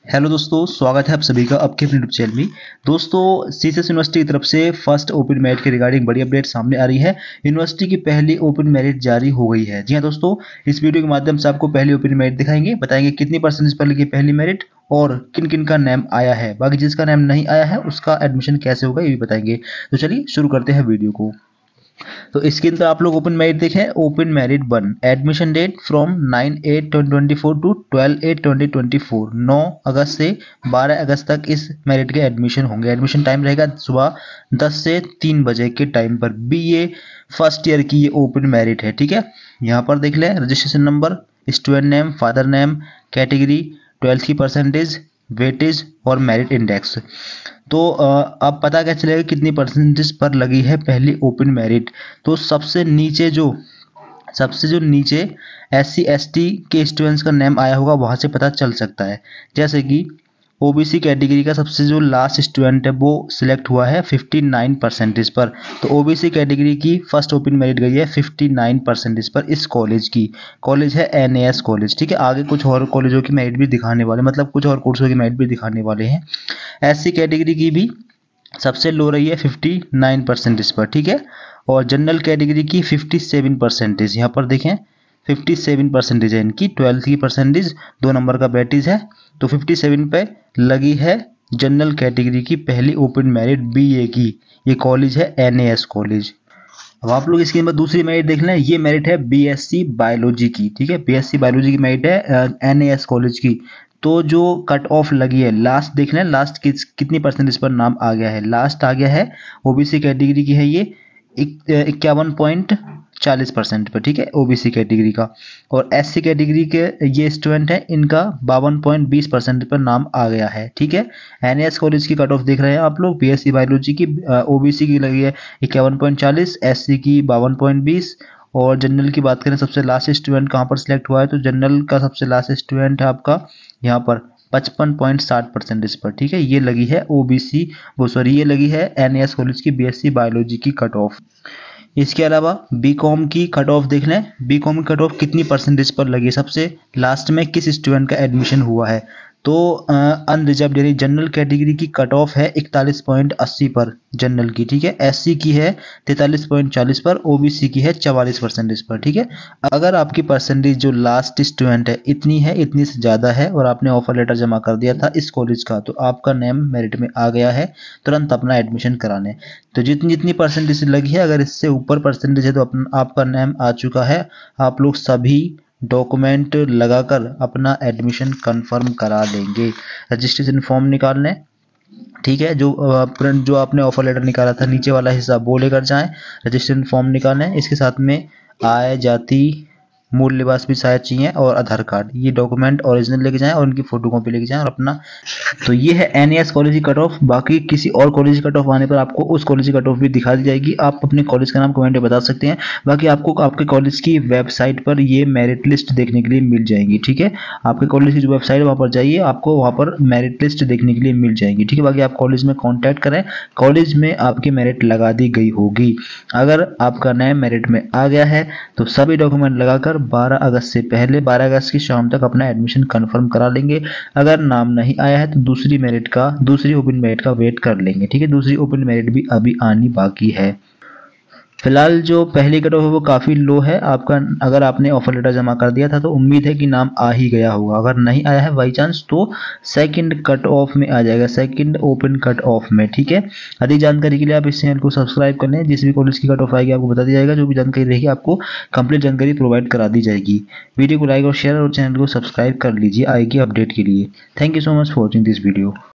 Hello दोस्तों, स्वागत है आप सभी का आपके अपने यूट्यूब चैनल में। दोस्तों, सीसीएस यूनिवर्सिटी की तरफ से फर्स्ट ओपन मेरिट के रिगार्डिंग बड़ी अपडेट सामने आ रही है। यूनिवर्सिटी की पहली ओपन मेरिट जारी हो गई है। जी हाँ दोस्तों, इस वीडियो के माध्यम से आपको पहली ओपन मेरिट दिखाएंगे, बताएंगे कितनी परसेंटेज पर लगी पहली मेरिट और किन किन का नाम आया है। बाकी जिसका नाम नहीं आया है उसका एडमिशन कैसे होगा ये भी बताएंगे। तो चलिए शुरू करते हैं वीडियो को। तो स्क्रीन पर आप लोग ओपन मेरिट देखें। Open merit 1 admission date from 9/8/2024 to 12/8/2024। 9 अगस्त से 12 अगस्त तक इस मेरिट के एडमिशन होंगे। एडमिशन टाइम रहेगा सुबह 10 से 3 बजे के टाइम पर। बीए फर्स्ट ईयर की ये ओपन मेरिट है। ठीक है, यहाँ पर देख लें registration number, student name, father name, category, 12th की परसेंटेज, वेटेज और मेरिट इंडेक्स। तो अब पता क्या चलेगा कितनी परसेंटेज पर लगी है पहली ओपन मेरिट। तो सबसे जो नीचे SC ST के स्टूडेंट्स का नेम आया होगा वहां से पता चल सकता है। जैसे कि ओबीसी कैटेगरी का सबसे जो लास्ट स्टूडेंट है वो सिलेक्ट हुआ है 59 परसेंटेज पर। तो ओबीसी कैटेगरी की फर्स्ट ओपन मेरिट गई है 59 परसेंटेज पर इस कॉलेज की। कॉलेज है NAS कॉलेज। ठीक है, आगे कुछ और कॉलेजों की मेरिट भी दिखाने वाले, मतलब कुछ और कोर्सों की मेरिट भी दिखाने वाले हैं। SC कैटेगरी की भी सबसे लो रही है 59 परसेंटेज पर। ठीक है, और जनरल कैटेगरी की 57 परसेंटेज, यहाँ पर देखें 57 परसेंटेज है इनकी। 12th की परसेंटेज 2 नंबर का बैटिज है, तो 57 पे लगी है जनरल कैटेगरी की पहली ओपन मेरिट BA की। ये कॉलेज है NAS कॉलेज। अब आप लोग इसके बाद दूसरी मेरिट देख लें। ये मेरिट है BSc बायोलॉजी की। ठीक है, BSc बायोलॉजी की मेरिट है NAS कॉलेज की। तो जो कट ऑफ लगी है लास्ट देख लें, लास्ट कितनी परसेंटेज पर नाम आ गया है। लास्ट आ गया है ओबीसी कैटेगरी की है ये 51.40% पर। ठीक है, ओबीसी कैटेगरी का। और SC कैटेगरी के ये स्टूडेंट हैं, इनका 52.20% पर नाम आ गया है। ठीक है, NAS कॉलेज की कट ऑफ देख रहे हैं आप लोग। BSc बायोलॉजी की ओबीसी की लगी है 51.40, SC की 52.20। और जनरल की बात करें, सबसे लास्ट स्टूडेंट कहाँ पर सिलेक्ट हुआ है, तो जनरल का सबसे लास्ट स्टूडेंट है आपका यहाँ पर 55.60% पर। ठीक है, ये लगी है ये लगी है NAS कॉलेज की BSc बायोलॉजी की कट ऑफ। इसके अलावा बीकॉम की कट ऑफ देख लें। बीकॉम की कट ऑफ कितनी परसेंटेज पर लगी है, सबसे लास्ट में किस स्टूडेंट का एडमिशन हुआ है। तो अनरिजर्व यानी जनरल कैटेगरी की कट ऑफ है 41.80 पर जनरल की। ठीक है, SC की है 43.40 पर, OBC की है 44% पर। ठीक है, अगर आपकी परसेंटेज जो लास्ट स्टूडेंट है इतनी से ज़्यादा है और आपने ऑफर लेटर जमा कर दिया था इस कॉलेज का, तो आपका नेम मेरिट में आ गया है, तुरंत अपना एडमिशन कराने। तो जितनी जितनी परसेंटेज लगी है, अगर इससे ऊपर परसेंटेज है तो आपका नेम आ चुका है। आप लोग सभी डॉक्यूमेंट लगाकर अपना एडमिशन कंफर्म करा लेंगे। रजिस्ट्रेशन फॉर्म निकाल लें। ठीक है, जो आपने ऑफर लेटर निकाला था नीचे वाला हिस्सा वो लेकर जाएं। रजिस्ट्रेशन फॉर्म निकालें, इसके साथ में आय, जाति, मूल निवास भी शायद चाहिए और आधार कार्ड। ये डॉक्यूमेंट ओरिजिनल लेके जाएं और उनकी फोटो कॉपी लेके जाएं और अपना। तो ये है NAS कॉलेज की कट ऑफ। बाकी किसी और कॉलेज की कट ऑफ आने पर आपको उस कॉलेज की कट ऑफ भी दिखा दी जाएगी। आप अपने कॉलेज का नाम कमेंट में बता सकते हैं। बाकी आपको आपके कॉलेज की वेबसाइट पर ये मेरिट लिस्ट देखने के लिए मिल जाएंगी। ठीक है, आपके कॉलेज की जो वेबसाइट है वहाँ पर जाइए, आपको वहाँ पर मेरिट लिस्ट देखने के लिए मिल जाएंगी। ठीक है, बाकी आप कॉलेज में कॉन्टैक्ट करें, कॉलेज में आपकी मेरिट लगा दी गई होगी। अगर आपका नया मेरिट में आ गया है तो सभी डॉक्यूमेंट लगाकर 12 अगस्त से पहले 12 अगस्त की शाम तक अपना एडमिशन कंफर्म करा लेंगे। अगर नाम नहीं आया है तो दूसरी ओपन मेरिट का वेट कर लेंगे। ठीक है, दूसरी ओपन मेरिट भी अभी आनी बाकी है। फिलहाल जो पहली कट ऑफ है वो काफ़ी लो है आपका। अगर आपने ऑफर लेटर जमा कर दिया था तो उम्मीद है कि नाम आ ही गया होगा। अगर नहीं आया है बाई चांस तो सेकंड कट ऑफ में आ जाएगा, सेकंड ओपन कट ऑफ में। ठीक है, अधिक जानकारी के लिए आप इस चैनल को सब्सक्राइब कर लें। जिस भी कॉलेज की कट ऑफ आएगी आपको बता दिया जाएगा। जो भी जानकारी रहेगी आपको कंप्लीट जानकारी प्रोवाइड करा दी जाएगी। वीडियो को लाइक और शेयर और चैनल को सब्सक्राइब कर लीजिए आगे की अपडेट के लिए। Thank you so much for watching this video.